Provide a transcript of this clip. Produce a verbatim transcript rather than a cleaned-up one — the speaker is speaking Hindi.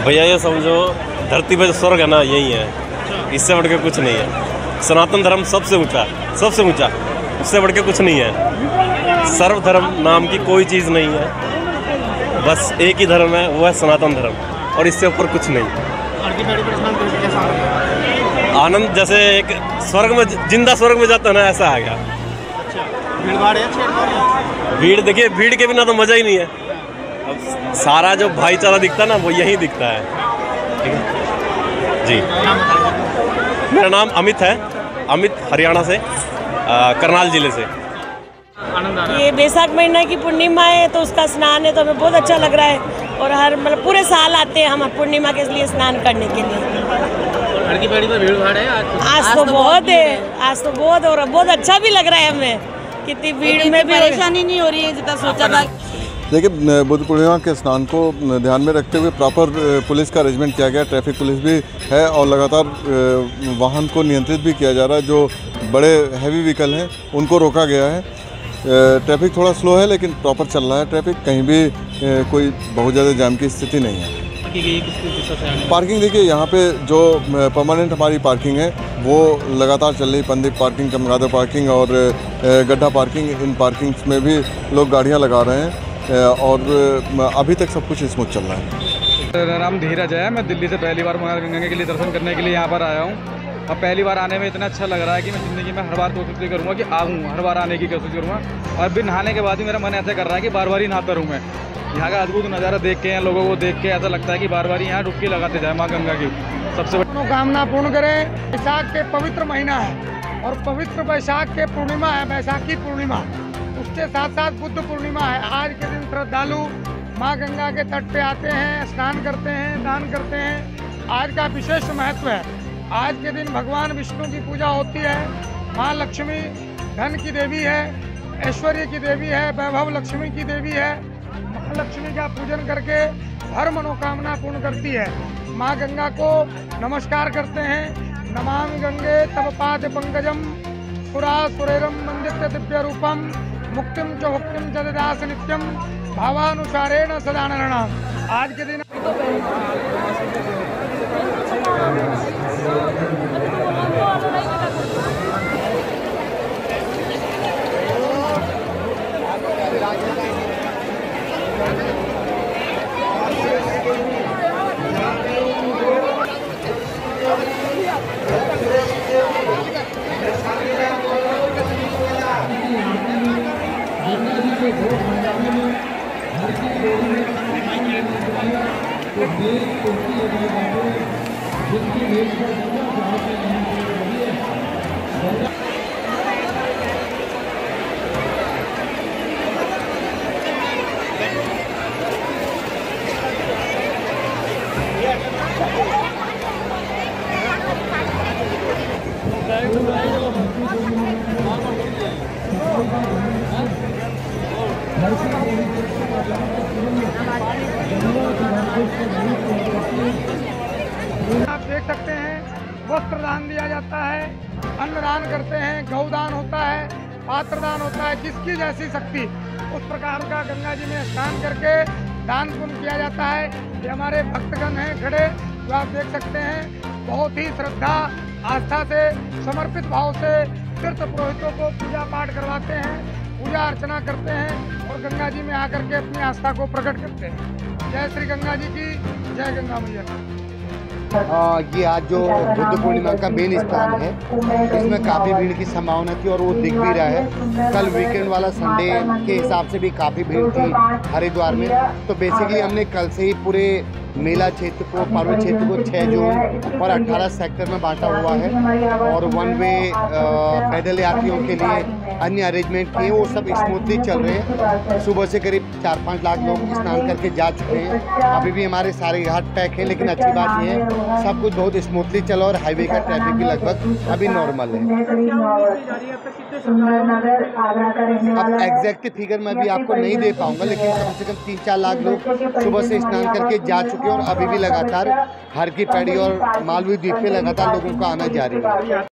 भैया ये समझो धरती पे स्वर्ग है ना, यही है, इससे बढ़ के कुछ नहीं है। सनातन धर्म सबसे ऊंचा, सबसे ऊंचा, उससे बढ़ के कुछ नहीं है। सर्वधर्म नाम की कोई चीज़ नहीं है, बस एक ही धर्म है, वो है सनातन धर्म, और इससे ऊपर कुछ नहीं। आनंद जैसे एक स्वर्ग में, जिंदा स्वर्ग में जाता है ना, ऐसा आ गया। भीड़ भाड़ है, भीड़ देखिए, भीड़ के बिना तो मजा ही नहीं है। अब सारा जो भाईचारा दिखता है ना, वो यही दिखता है। ठीक है जी। मेरा नाम अमित है, अमित हरियाणा से, आ, करनाल जिले से। ये बैसाख महीना की पूर्णिमा है तो उसका स्नान है, तो हमें बहुत अच्छा लग रहा है। और हर मतलब पूरे साल आते हैं हम पूर्णिमा के लिए स्नान करने के लिए। हर की पैड़ी पर भीड़ भाड़ है आज, आज, आज तो, तो बहुत है, आज तो बहुत और बहुत अच्छा भी लग रहा है हमें। कितनी भीड़ में भी परेशानी नहीं हो रही है जितना सोचा था। देखिए, बुद्ध पूर्णिमा के स्नान को ध्यान में रखते हुए प्रॉपर पुलिस का अरेंजमेंट किया गया, ट्रैफिक पुलिस भी है और लगातार वाहन को नियंत्रित भी किया जा रहा है। जो बड़े हैवी व्हीकल हैं उनको रोका गया है। ट्रैफिक थोड़ा स्लो है लेकिन प्रॉपर चल रहा है ट्रैफिक, कहीं भी कोई बहुत ज़्यादा जाम की स्थिति नहीं है। पार्किंग देखिए, यहाँ पे जो परमानेंट हमारी पार्किंग है वो लगातार चल रही। पंडित पार्किंग, चमगादड़ पार्किंग और गड्ढा पार्किंग, इन पार्किंग्स में भी लोग गाड़ियाँ लगा रहे हैं और अभी तक सब कुछ स्मूथ चल रहा है। मेरा नाम धीरज है, मैं दिल्ली से पहली बार माँ गंगा के लिए दर्शन करने के लिए यहाँ पर आया हूँ। अब पहली बार आने में इतना अच्छा लग रहा है कि मैं ज़िंदगी में हर बार कोशिश भी करूँगा कि आऊँ, हर बार आने की कोशिश करूँगा। और फिर नहाने के बाद ही मेरा मन ऐसा कर रहा है कि बार बार ही नहाता रहूँ मैं। यहाँ का अद्भुत नज़ारा देख के, लोगों को देख के ऐसा लगता है कि बार बार यहाँ डुबकी लगाते जाए माँ गंगा की। सबसे बड़ी कामना पूर्ण करें। बैसाख के पवित्र महीना है और पवित्र बैसाख के पूर्णिमा है, बैसाखी पूर्णिमा। उसके साथ साथ बुद्ध पूर्णिमा है। आज के दिन श्रद्धालु माँ गंगा के तट पे आते हैं, स्नान करते हैं, दान करते हैं। आज का विशेष महत्व है। आज के दिन भगवान विष्णु की पूजा होती है। माँ लक्ष्मी धन की देवी है, ऐश्वर्य की देवी है, वैभव लक्ष्मी की देवी है। माँ लक्ष्मी का पूजन करके हर मनोकामना पूर्ण करती है। माँ गंगा को नमस्कार करते हैं। नमामि गंगे तव पाद पंकजम सुरा सुरेरम मंदित्य दिव्य रूपम मुक्तिम च भुक्तिम च ददास नित्यम भावानुसारेण सदा नरणाम। आज के दिन आप देख सकते हैं, वस्त्र दान दिया जाता है, अन्न दान करते हैं, गौदान होता है, पात्र दान होता है। जिसकी जैसी शक्ति उस प्रकार का गंगा जी में स्नान करके दान पुण्य किया जाता है। ये हमारे भक्तगण हैं खड़े, जो आप देख सकते हैं, बहुत ही श्रद्धा आस्था से, समर्पित भाव से तीर्थ पुरोहितों को पूजा पाठ करवाते हैं, पूजा अर्चना करते हैं और गंगा जी में आकर के अपनी आस्था को प्रकट करते हैं। जय श्री गंगा जी की, जय गंगा मैया। आ, ये आज जो बुद्ध पूर्णिमा का मेन स्थान है, इसमें काफ़ी भीड़ की संभावना थी और वो दिख भी रहा है। कल वीकेंड वाला संडे के हिसाब से भी काफ़ी भीड़ थी हरिद्वार में। तो बेसिकली हमने कल से ही पूरे मेला क्षेत्र को, पर्वत क्षेत्र को छः जोन और अठारह सेक्टर में बांटा हुआ है और वन वे पैदल यात्रियों के लिए अन्य अरेंजमेंट किए, वो सब स्मूथली चल रहे हैं। सुबह से करीब चार पाँच लाख लोग स्नान करके जा चुके हैं। अभी भी हमारे सारे घाट पैक हैं, लेकिन अच्छी बात यह है सब कुछ बहुत स्मूथली चला और हाईवे का ट्रैफिक भी लगभग अभी नॉर्मल है। अब एग्जैक्ट फिगर मैं भी आपको नहीं दे पाऊंगा, लेकिन कम से कम तीन चार लाख लोग सुबह से स्नान करके जा चुके हैं और अभी भी लगातार हर की पैड़ी और मालवीय द्वीप पे लगातार लोगों का आना जारी है।